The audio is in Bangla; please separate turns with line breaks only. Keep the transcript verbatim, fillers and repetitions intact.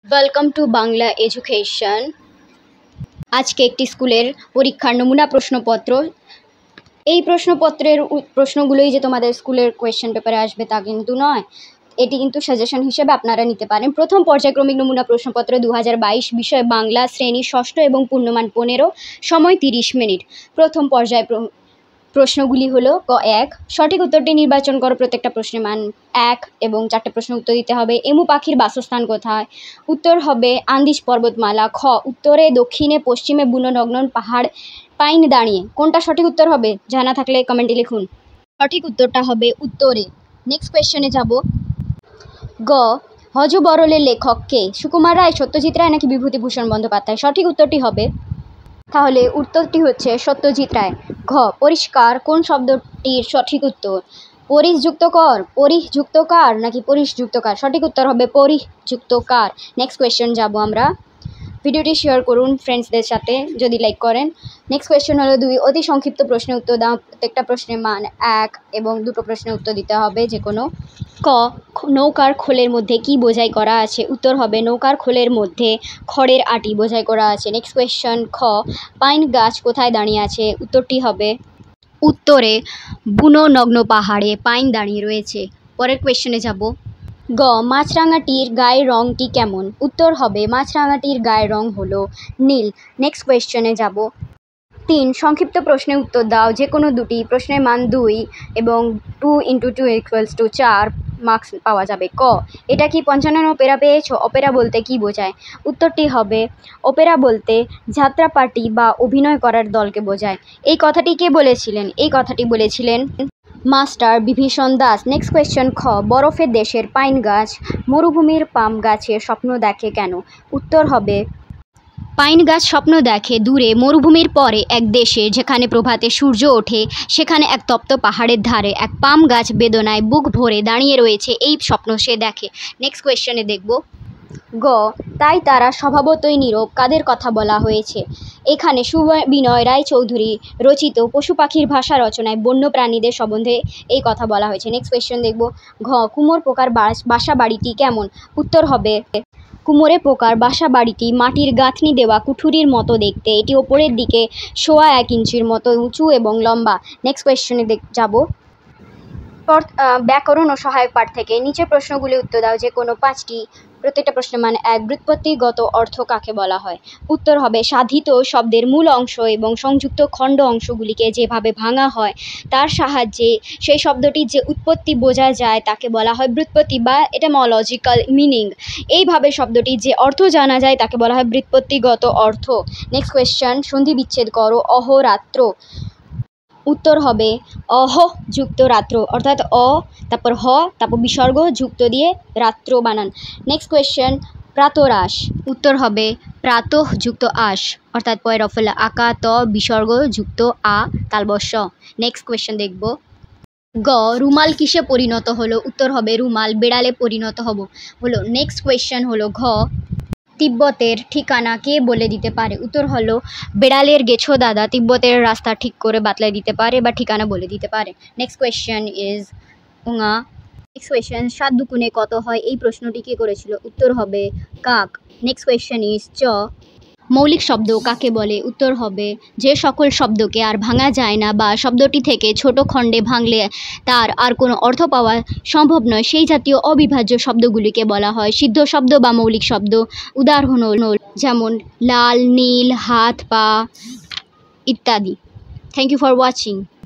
Welcome to Bangla education. আজকে একটি স্কুলের পরীক্ষার নমুনা প্রশ্নপত্র। এই প্রশ্নপত্রের প্রশ্নগুলোই যে তোমাদের স্কুলের কোয়েশ্চেন পেপারে আসবে তা কিন্তু নয়, এটি কিন্তু সাজেশন হিসেবে আপনারা নিতে পারেন। প্রথম পর্যায়ক্রমিক নমুনা প্রশ্নপত্র দু হাজার বাইশ, বিষয় বাংলা, শ্রেণী ষষ্ঠ এবং পূর্ণমান পনেরো, সময় তিরিশ মিনিট। প্রথম পর্যায় প্রশ্নগুলি হলো ক এক, সঠিক উত্তরটি নির্বাচন করো। প্রত্যেকটা প্রশ্নের মান এক এবং চারটে প্রশ্ন উত্তর দিতে হবে। এমু পাখির বাসস্থান কোথায়? উত্তর হবে আন্দিজ পর্বতমালা। খ, উত্তরে দক্ষিণে পশ্চিমে বুনো নগ্ন পাহাড় পাইন দাঁড়িয়ে। কোনটা সঠিক উত্তর হবে? জানা থাকলে কমেন্টে লিখুন। সঠিক উত্তরটা হবে উত্তরে। নেক্সট কোয়েশ্চনে যাব। গ, হযবরলের লেখক কে? সুকুমার রায়, সত্যজিৎ রায় নাকি বিভূতিভূষণ বন্দ্যোপাধ্যায়? সঠিক উত্তরটি হবে, তাহলে উত্তরটি হচ্ছে সত্যজিৎ রায়। ঘ, পরিষ্কার কোন শব্দটির সঠিক উত্তর? পরিযুক্তকর, পরিযুক্তকার নাকি পরিযুক্তকার? সঠিক উত্তর হবে পরিযুক্তকার। নেক্সট কোয়েশ্চেন যাব আমরা। ভিডিওটি শেয়ার করুন ফ্রেন্ডসদের সাথে যদি লাইক করেন। নেক্সট কোয়েশ্চেন হলো দুই, অতি সংক্ষিপ্ত প্রশ্নের উত্তর দাও। প্রত্যেকটা প্রশ্নের মান এক এবং দুটো প্রশ্নের উত্তর দিতে হবে যে কোনো। ক, নৌকার খোলের মধ্যে কি বোঝাই করা আছে? উত্তর হবে নৌকার খোলের মধ্যে খড়ের আটি বোঝাই করা আছে। Next question. খ, পাইন গাছ কোথায় দাঁড়িয়ে আছে? উত্তরটি হবে উত্তরে বুনো নগ্ন পাহাড়ে পাইন দাঁড়িয়ে রয়েছে। পরের কোয়েশ্চনে যাব। গ, মাছরাঙাটির গায়ের রংটি কেমন? উত্তর হবে মাছরাঙাটির গায়ের রং হলো নীল। নেক্সট কোয়েশ্চনে যাব। তিন, সংক্ষিপ্ত প্রশ্নের উত্তর দাও। যে কোনো দুটি প্রশ্নের মান দুই এবং two into two equals to চার মার্কস পাওয়া যাবে। ক, এটা কি পঞ্চানন অপেরা পেয়েছ? অপেরা বলতে কি বোঝায়? উত্তরটি হবে অপেরা বলতে যাত্রাপার্টি বা অভিনয় করার দলকে বোঝায়। এই কথাটি কে বলেছিলেন? এই কথাটি বলেছিলেন master Bibhishan Das. Next question. খ, বরফের দেশের পাইন গাছ মরুভূমির পাম গাছের স্বপ্ন দেখে কেন? উত্তর হবে পাইন গাছ স্বপ্ন দেখে দূরে মরুভূমির পরে এক দেশে যেখানে প্রভাতে সূর্য ওঠে, সেখানে এক তপ্ত পাহাড়ের ধারে এক পাম গাছ বেদনায় বুক ভরে দাঁড়িয়ে রয়েছে, এই স্বপ্ন সে দেখে। নেক্সট কোয়েশ্চনে দেখব। গ, তাই তারা স্বভাবতই নীরব কাদের কথা বলা হয়েছে? এখানে সুবিনয় রায়চৌধুরী রচিত পশু পাখির ভাষা রচনায় বন্য প্রাণীদের সম্বন্ধে এই কথা বলা হয়েছে। নেক্সট কোয়েশ্চন দেখব। ঘ, কুমোর পোকার বাসা বাড়িটি কেমন? উত্তর হবে কুমোরে পোকার বাসা বাড়িটি মাটির গাঁথনি দেওয়া কুঠুরির মতো দেখতে। এটি ওপরের দিকে সোয়া এক ইঞ্চির মতো উঁচু এবং লম্বা। নেক্সট কোয়েশ্চনে যাব। ব্যাকরণ ও সহায়ক পাঠ থেকে নিচের প্রশ্নগুলি উত্তর দাও। যে কোনো পাঁচটি। প্রত্যেকটা প্রশ্নের মান এক। ব্যুৎপত্তিগত অর্থ কাকে বলা হয়? উত্তর হবে সাধিত শব্দের মূল অংশ এবং সংযুক্ত খণ্ড অংশগুলিকে যেভাবে ভাঙা হয় তার সাহায্যে সেই শব্দটির যে উৎপত্তি বোঝা যায় তাকে বলা হয় ব্যুৎপত্তি বা এটামোলজিক্যাল মিনিং। এইভাবে শব্দটির যে অর্থ জানা যায় তাকে বলা হয় ব্যুৎপত্তিগত অর্থ। Next question. সন্ধি বিচ্ছেদ করো। অহোরাত্র। উত্তর হবে অহ যুক্ত রাত্র, অর্থাৎ অ তারপর হ তারপর বিসর্গ যুক্ত দিয়ে রাত্র বানান। Next question. প্রাতরাশ। উত্তর হবে প্রাতঃ যুক্ত আশ, অর্থাৎ পয়ের রফলা আকা ত বিসর্গ যুক্ত আ তালবস্য। নেক্সট কোয়েশ্চেন দেখব। গ, রুমাল কিসে পরিণত হলো? উত্তর হবে রুমাল বেড়ালে পরিণত হব হলো। নেক্সট কোয়েশ্চেন হলো ঘ, তিব্বতের ঠিকানা কে বলে দিতে পারে? উত্তর হলো বেড়ালের গেছো দাদা তিব্বতের রাস্তা ঠিক করে বাতলাই দিতে পারে বা ঠিকানা বলে দিতে পারে। নেক্সট কোয়েশ্চেন ইজ উঙা। Next question. সাত দুগুণে কত হয়? এই প্রশ্নটি কে করেছিল? উত্তর হবে কাক। নেক্সট কোয়েশ্চেন ইজ চ, মৌলিক শব্দ কাকে বলে? উত্তর হবে যে সকল শব্দকে আর ভাঙা যায় না বা শব্দটি থেকে ছোট খণ্ডে ভাঙলে তার আর কোনো অর্থ পাওয়া সম্ভব নয়, সেই জাতীয় অবিভাজ্য শব্দগুলিকে বলা হয় সিদ্ধ শব্দ বা মৌলিক শব্দ। উদাহরণ যেমন লাল, নীল, হাত, পা ইত্যাদি। Thank you for watching.